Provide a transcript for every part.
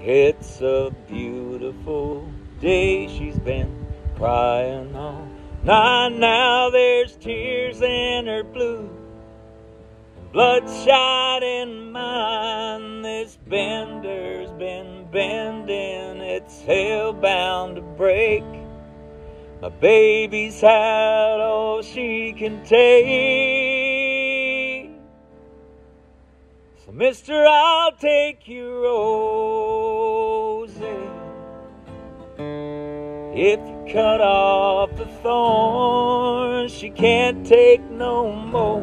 It's a beautiful day, she's been crying all night. Now there's tears in her blue, bloodshot in mine. This bender's been bending, it's hell-bound to break. My baby's had all she can take. So mister, I'll take your roses if you cut off the thorns she can't take no more.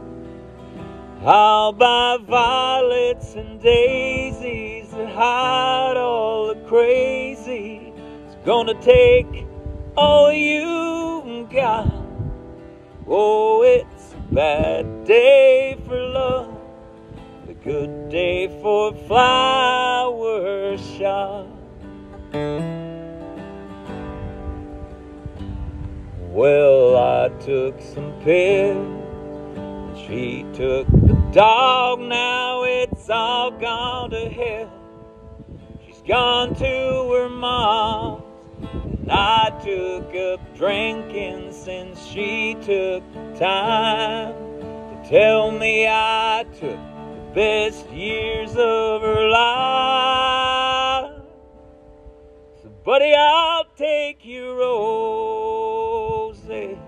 I'll buy violets and daisies that hide all the crazy. It's gonna take all you got. Oh, it's a bad day for love, a good day for flower shop. Well, I took some pills, she took the dog. Now it's all gone to hell. She's gone to her mom's, and I took up drinking since she took the time to tell me I took the best years of her life. So buddy, I'll take your roses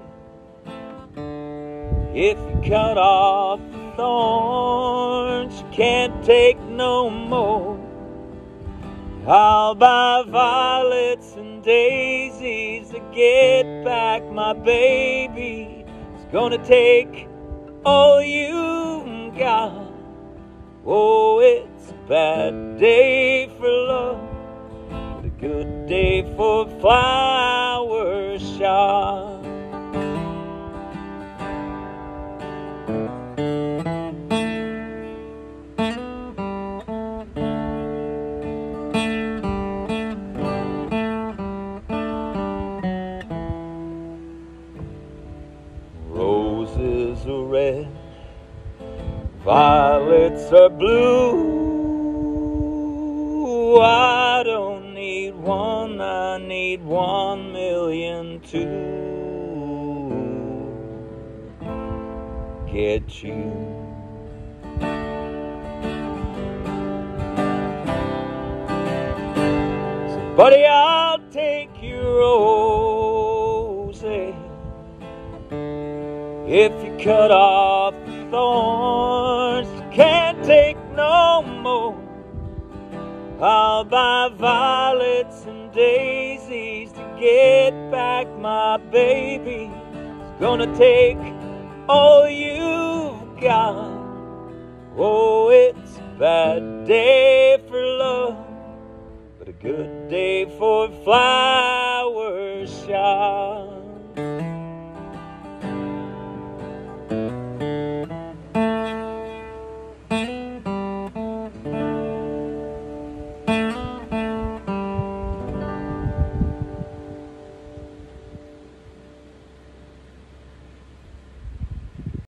if you cut off the thorns you can't take no more. I'll buy violets and daisies to get back my baby. It's gonna take all you got. Oh, it's a bad day for love, but a good day for flower shop. Roses are red, violets are blue. I don't need one, I need 1,000,000 to get you. So buddy, I'll take your roses if you cut off the thorns you can't take no more. I'll buy violets and daisies to get back my baby. It's gonna take all you've got. Oh, it's a bad day for love, but a good day for flying.